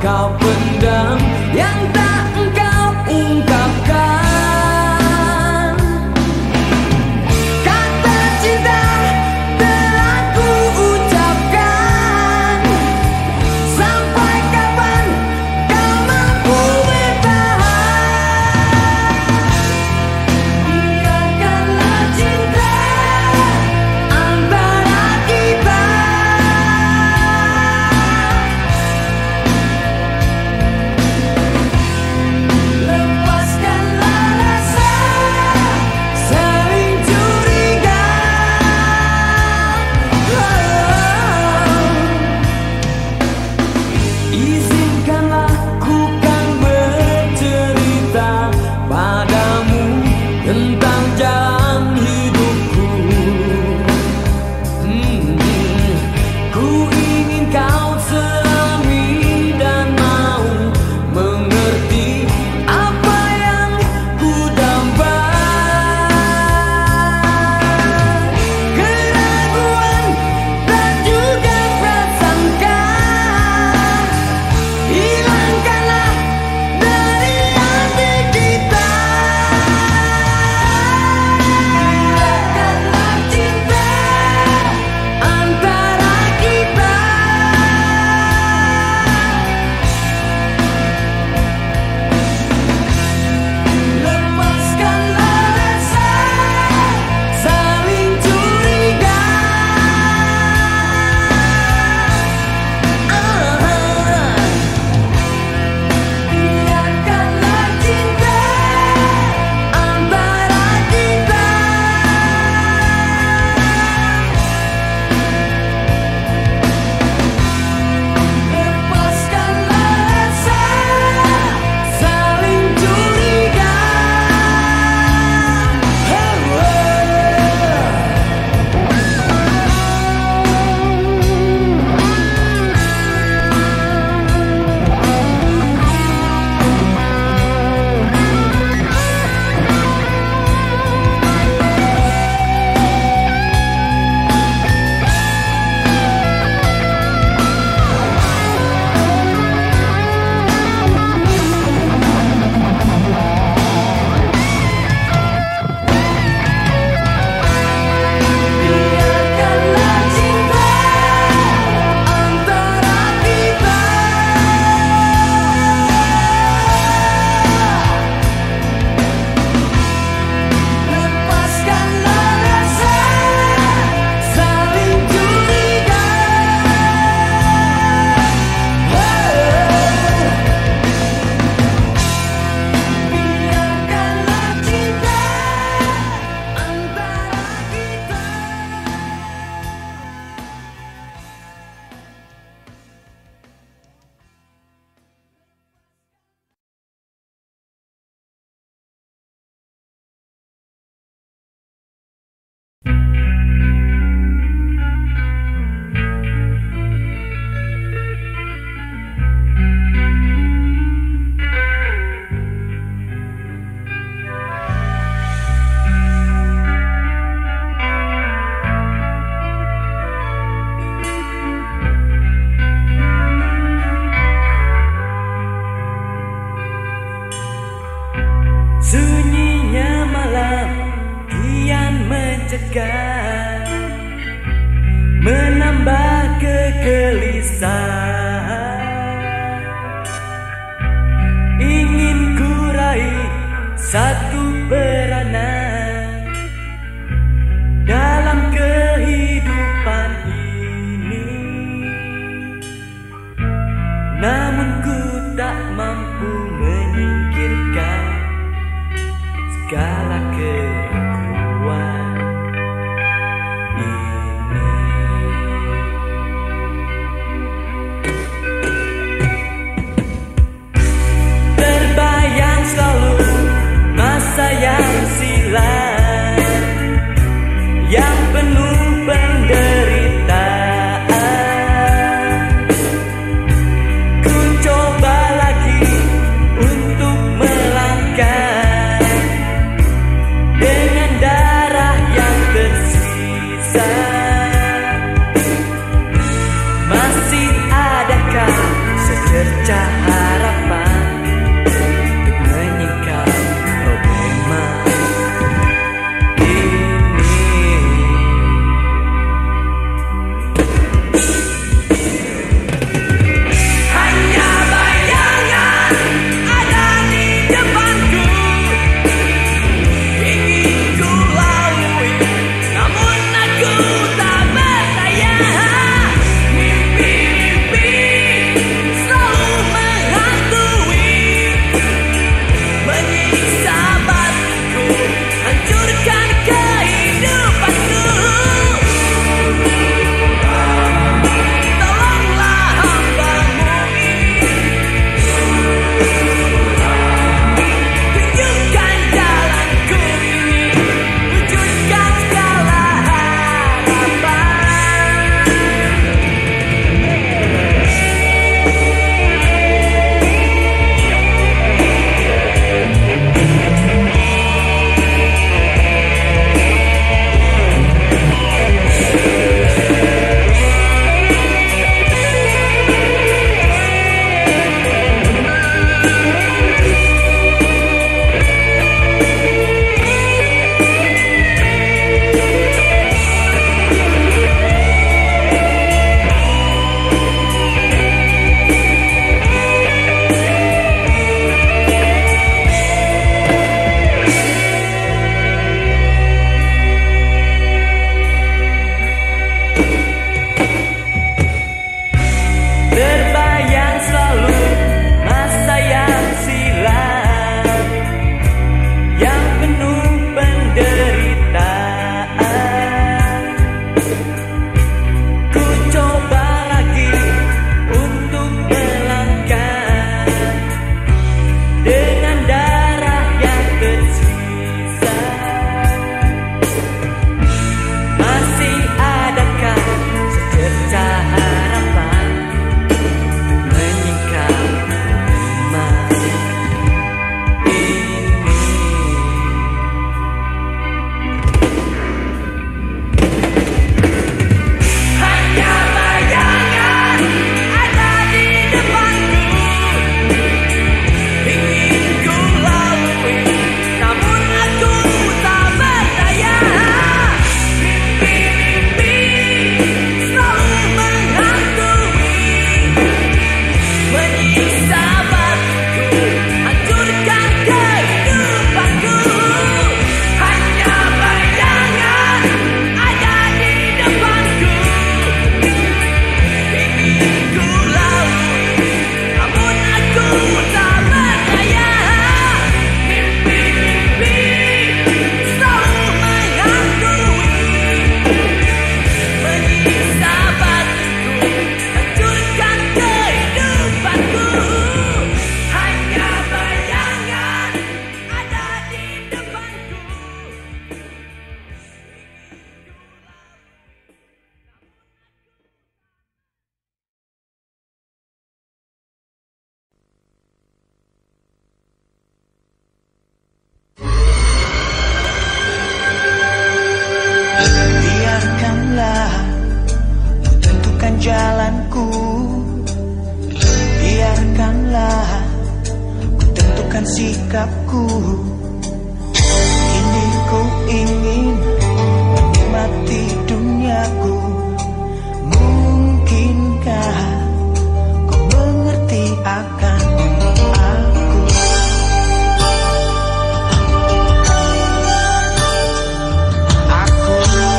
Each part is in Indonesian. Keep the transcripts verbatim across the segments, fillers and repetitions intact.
kau pendam, yang tak engkau ungkapkan. Kata cinta telah ku ucapkan. Sampai kapan kau mampu bertahan? Biarkanlah cinta antara kita. Lepaskanlah rasa saling curiga. Izinkanlah ku kan bercerita padamu tentang jalan hidupku. Hmm, ku ingin kau selami dan mau mengerti apa yang ku damba. Keraguan dan juga prasangka hilangkanlah dari hati kita. Biarkanlah cinta antara kita. Lepaskanlah rasa saling curiga. Biarkanlah cinta antara kita. Lepaskanlah rasa saling curiga. Biarkanlah cinta antara kita. Lepaskanlah rasa saling curiga. Biarkanlah cinta antara kita. Sunyinya malam kian mencegah, menambah kegelisahan. Ingin ku raih satu peranan dalam kehidupan ini, namun ku tak mampu menyingkirkan segala keraguan ini. Terbayang selalu masa yang silam, yang penuh penderitaan. Ku coba lagi untuk melangkah secercah harapan untuk menyingkap problema ini. Hanya bayangan ada di depanku, ingin ku lalui, namun aku tak berdaya. Mimpi-mimpi selalu menghantui, menyiksa batinku, hancurkan kehidupanku. Tolonglah hamba-Mu ini, tunjukkan jalanku ini, wujudkan segala harapan. Terbayang selalu masa yang silam, yang penuh penderitaan. Ku coba lagi untuk melangkah dengan darah yang tersisa. Masih adakah secercah harapan menyingkap problema ini? Hanya bayangan ada di depanku, ingin ku lalui, namun aku tak berdaya. Mimpi-mimpi selalu menghantui, menyiksa batinku, hancurkan kehidupanku. Hanya bayangan ada di depanku, ingin ku lalui, namun aku tak berdaya. Mimpi-mimpi selalu menghantui, menyiksa batinku, hancurkan kehidupanku. Hanya bayangan ada di depanku. Biarkanlah ku tentukan jalanku, biarkanlah ku tentukan sikapku. Kini ku ingin menikmati duniaku. Mungkinkah kau mengerti akan aku? Aku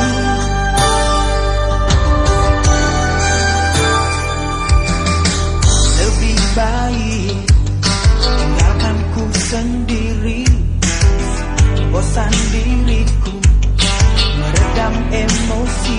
lebih baik tinggalkan ku sendiri, bosan diriku, meredam emosi.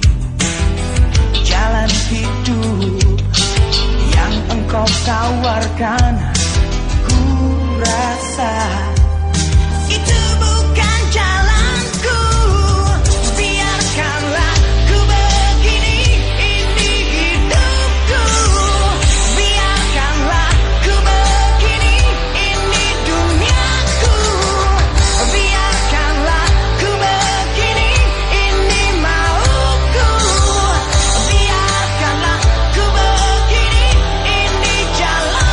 Jalan hidup yang engkau tawarkan, ku rasa itu bukan jalanku. Biarkanlah ku begini, ini hidupku. Biarkanlah ku begini, ini duniaku. Biarkanlah ku begini, ini mauku. Biarkanlah ku begini, ini jalan.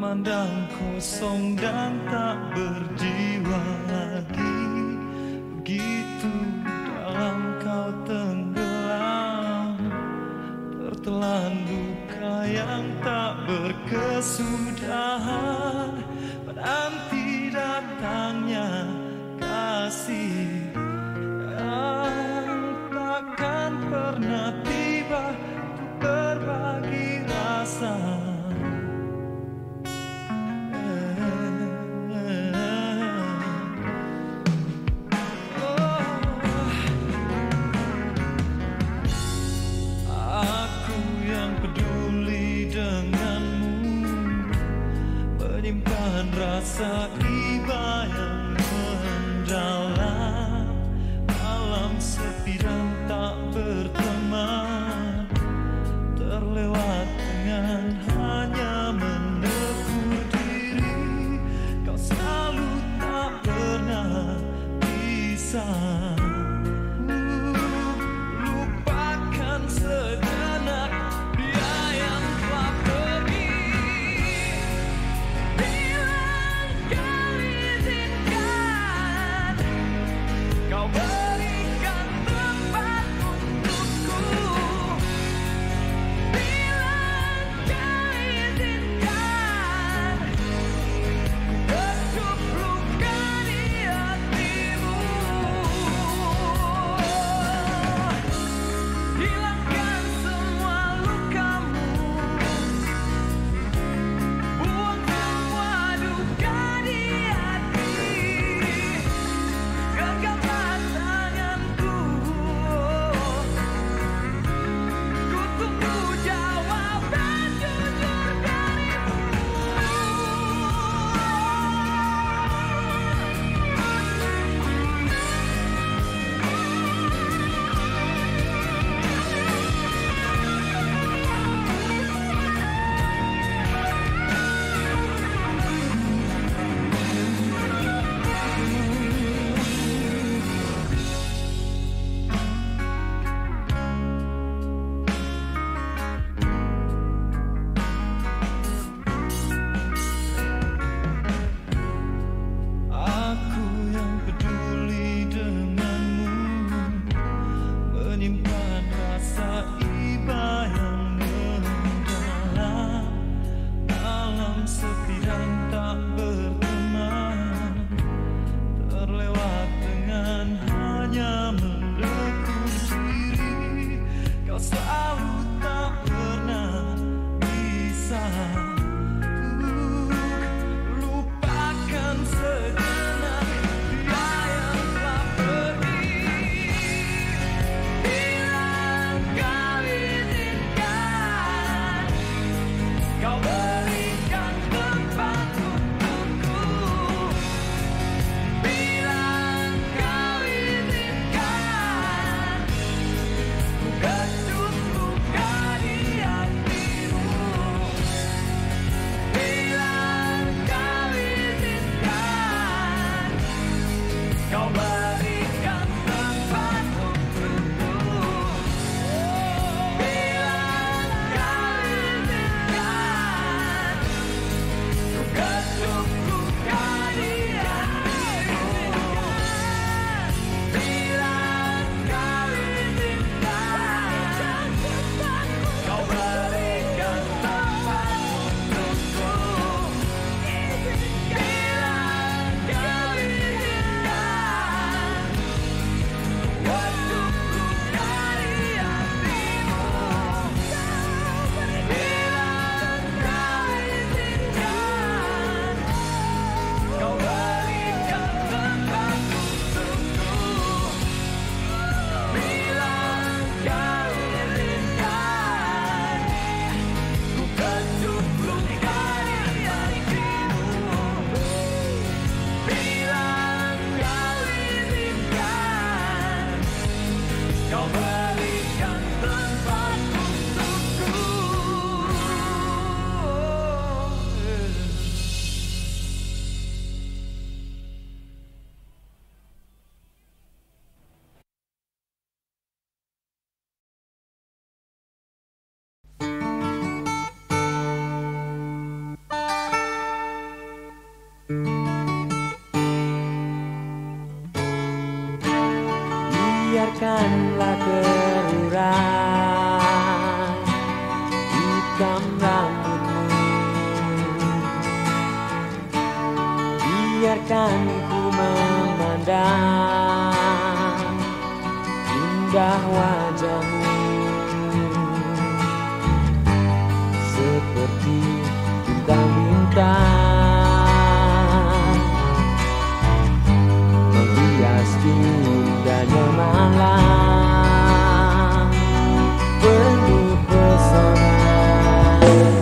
Memandang kosong dan tak berjiwa lagi, begitu dalam kau tenggelam, tertelan luka yang tak berkesudahan, menanti datangnya kasih yang takkan pernah tiba untuk berbagi rasa. Menyimpan rasa iba yang mendalam, malam sepi dan tak berteman, terlewat dengan hanya menegur diri. Kau selalu tak pernah bisa uh, lupakan sejenak dia yang telah pergi. Kau berikan biarkan ku memandang indah wajahmu seperti bintang-bintang menghias indahnya malam penuh pesona.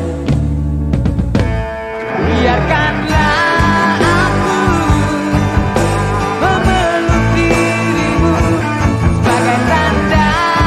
Biarkanlah aku memeluk dirimu sebagai tanda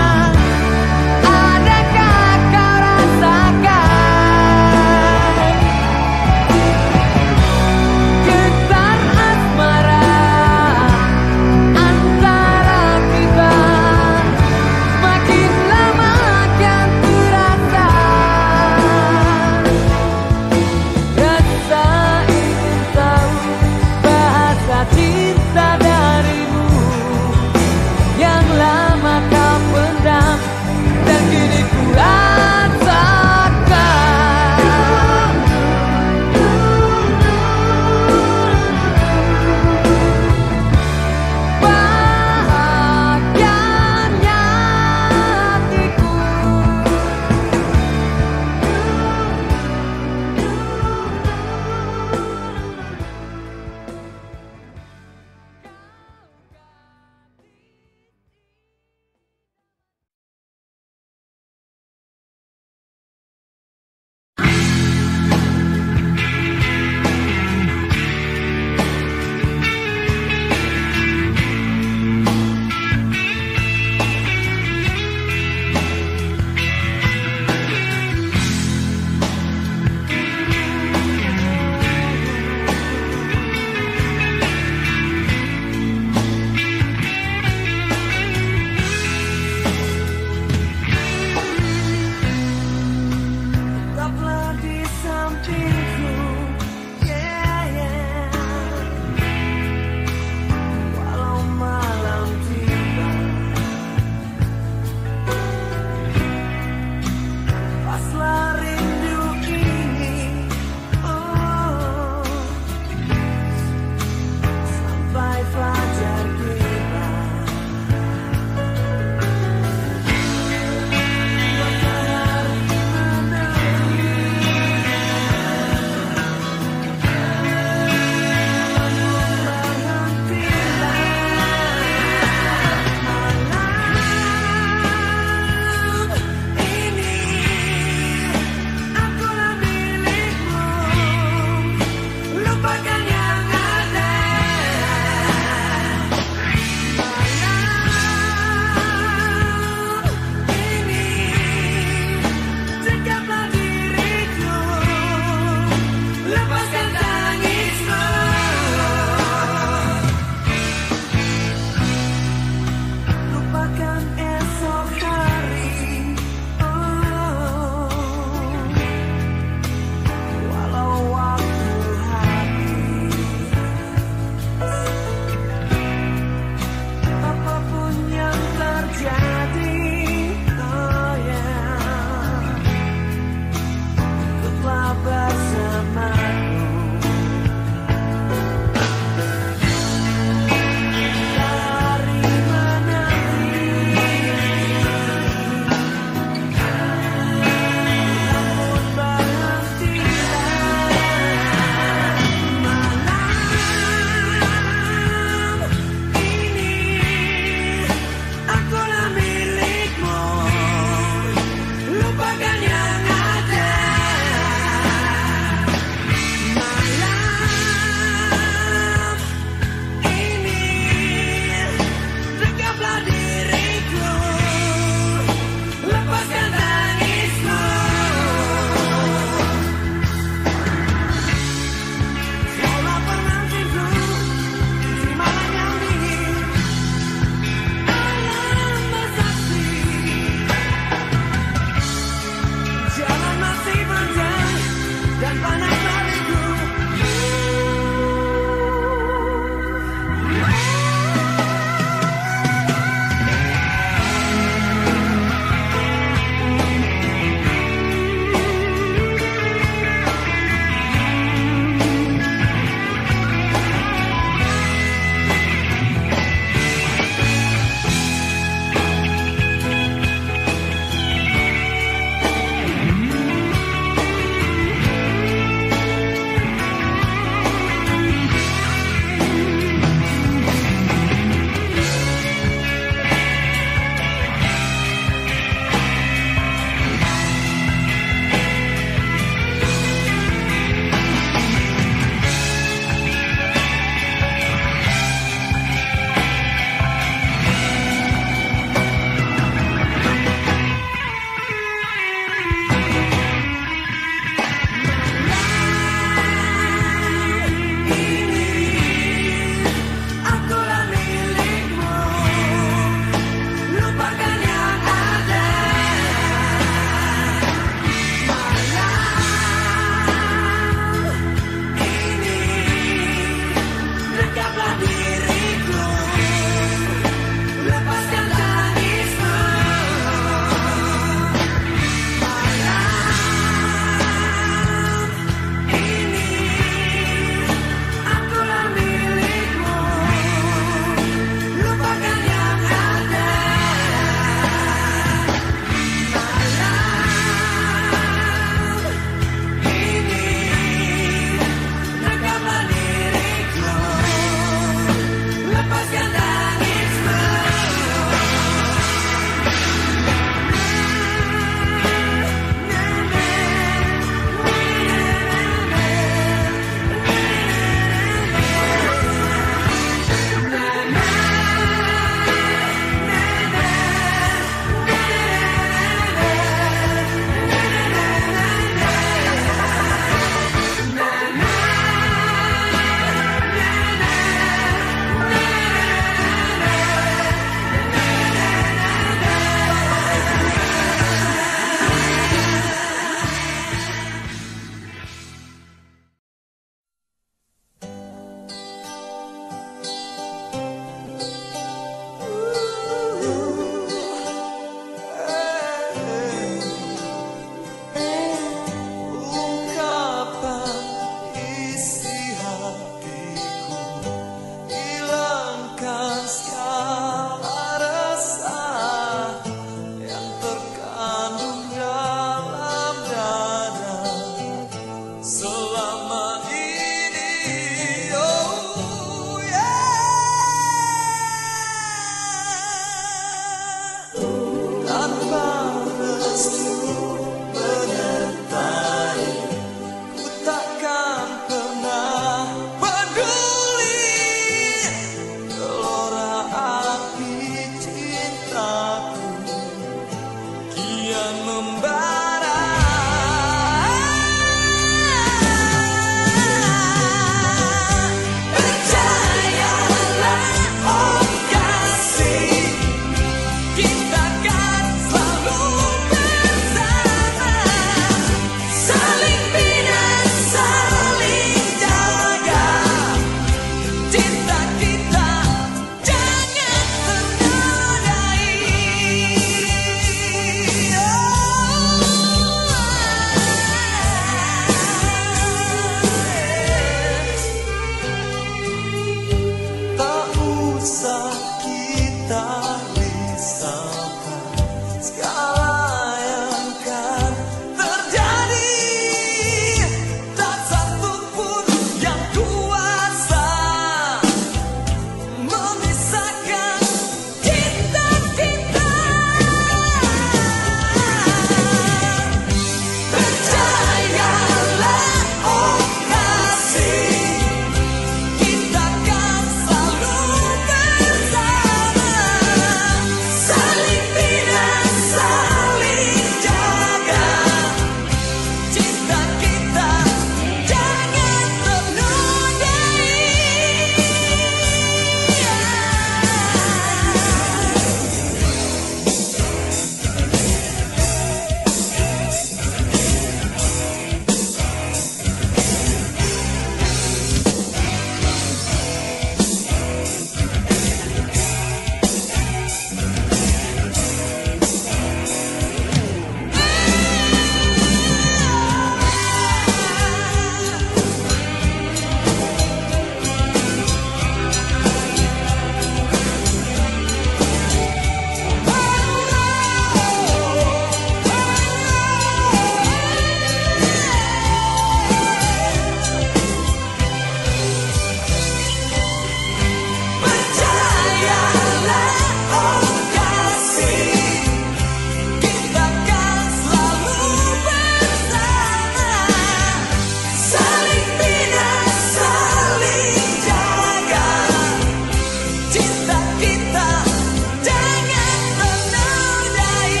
cinta kita jangan ternodai.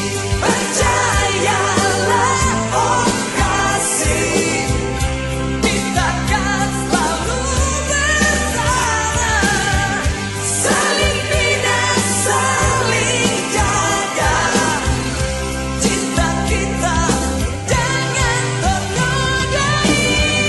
Percayalah oh kasih, kita kan selalu bersama, saling bina, saling jaga. Cinta kita jangan ternodai.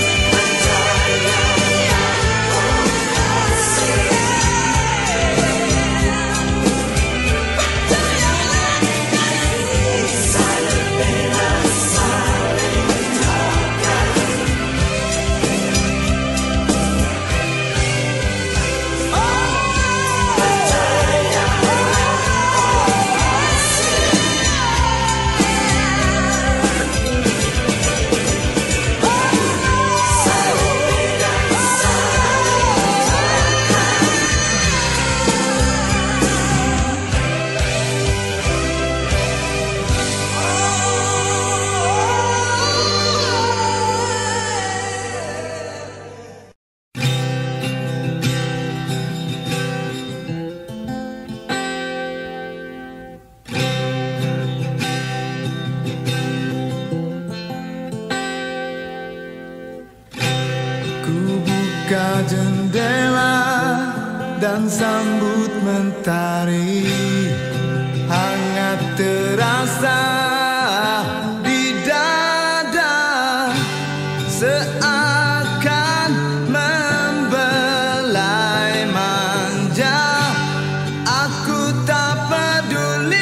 Ku buka jendela dan sambut mentari, hangat terasa di dada, seakan membelai manja. Aku tak peduli.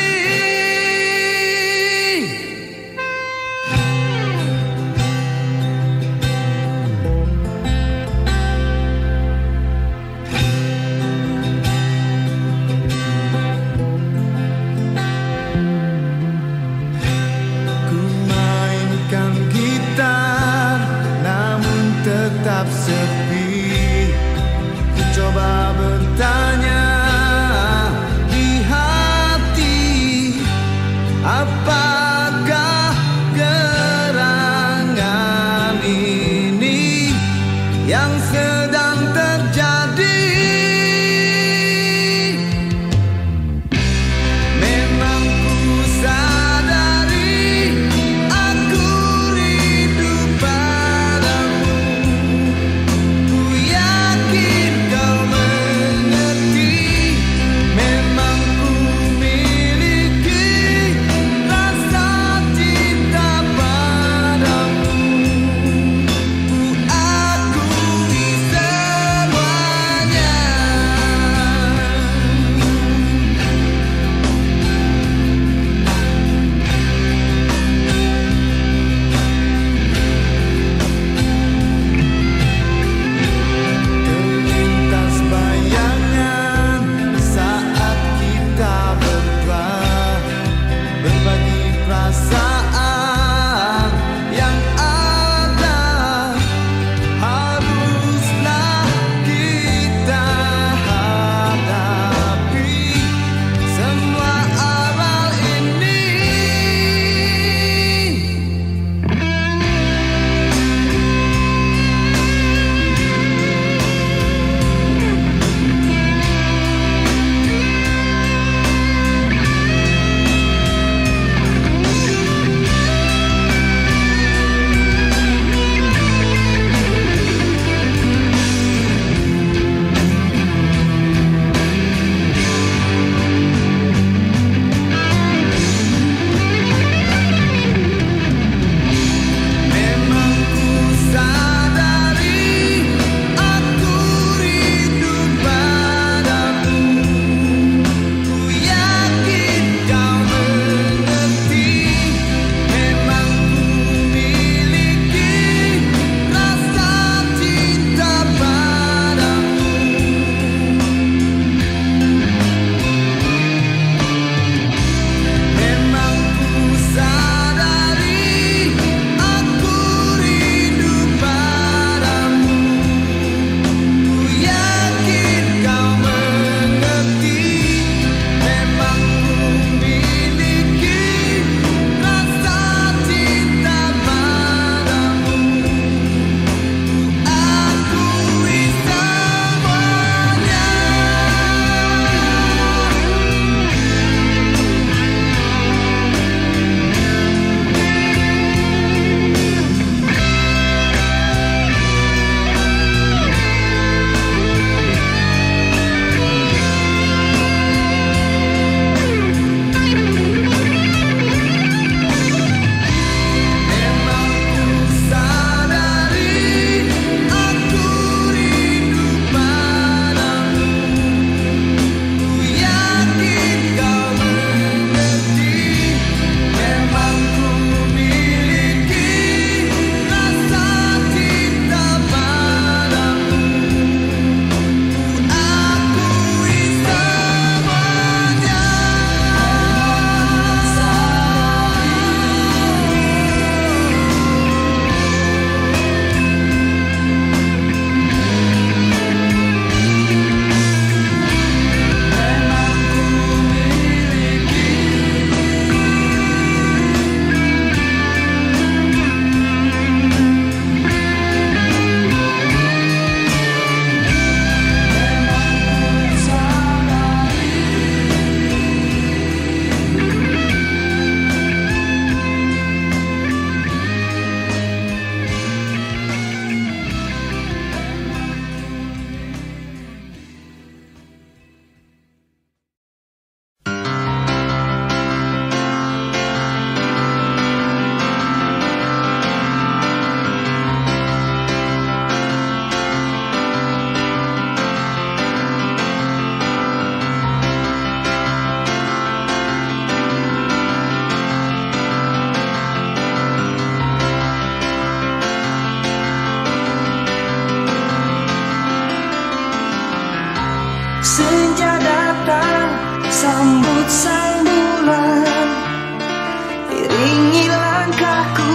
Sambut sang bulan, iringi langkahku,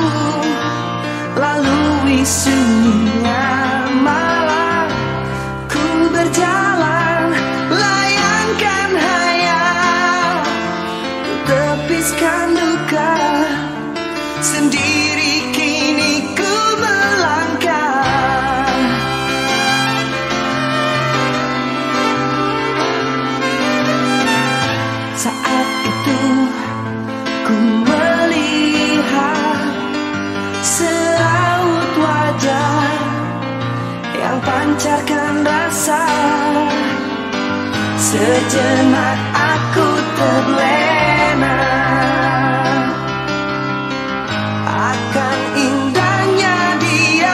lalui sunyinya malam. Ku berjalan, layangkan hayal, ku tepiskan duka, sendiri kini ku melangkah. Saat itu ku melihat seraut wajah yang pancarkan rasa. Sejenak aku terlena akan indahnya dia.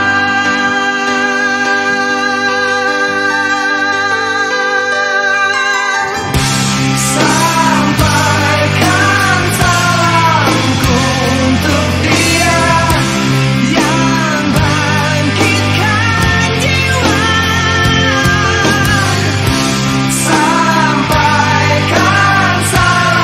Sampaikan salamku untuk dia yang bangkitkan jiwa. Sampaikan salam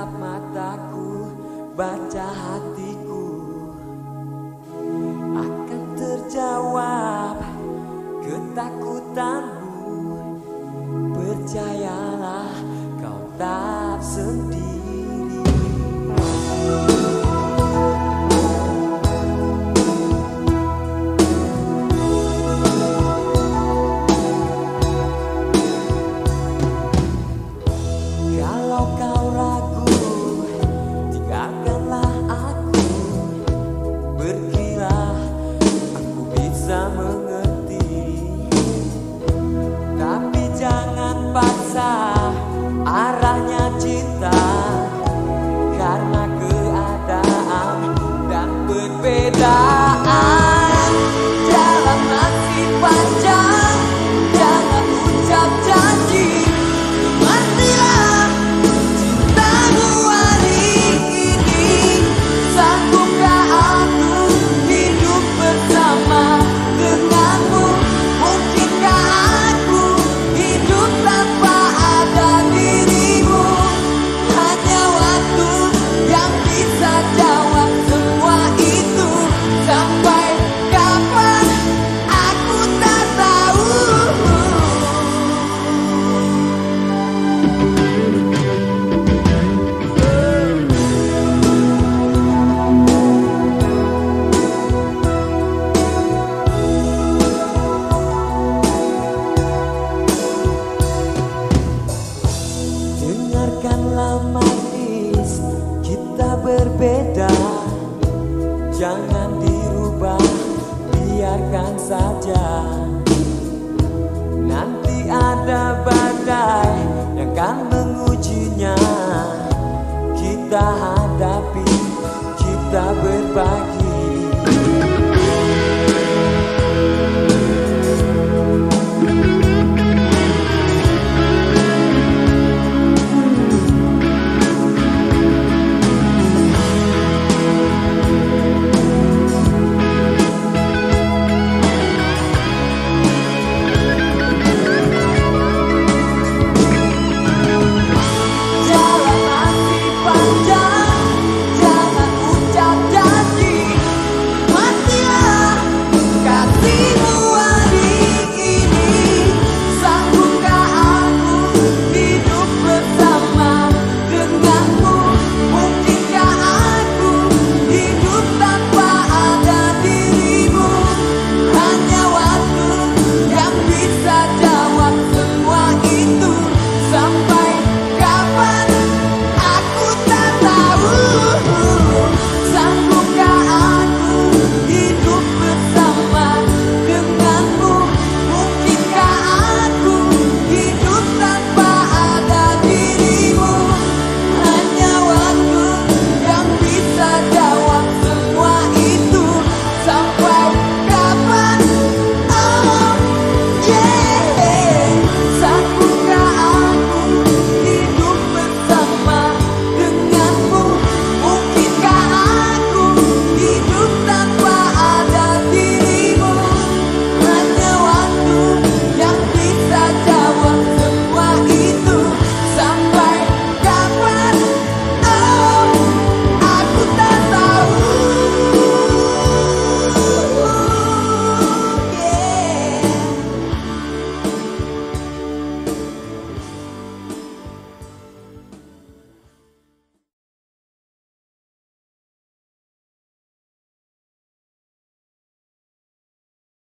tatap mataku, baca hatiku, akan terjawab ketakutanmu. Percayalah, kau tak sendiri. Kalau kau ragu, tinggalkanlah aku. Pergilah, aku bisa mengerti. Tapi jangan paksa arahnya cinta, karena keadaan dan perbedaan. Jalan masih panjang, jangan ucap janji. Matilah cintamu hari ini. Sanggupkah aku hidup bersama denganmu? Mungkinkah aku hidup tanpa ada dirimu? Hanya waktu yang bisa jawab semua itu. Sampai kapan aku tak tahu. Dengarkanlah manis, kita berbeda. Jangan dirubah, biarkan saja. Nanti ada badai yang akan mengujinya. Kita hadapi, kita berbagi.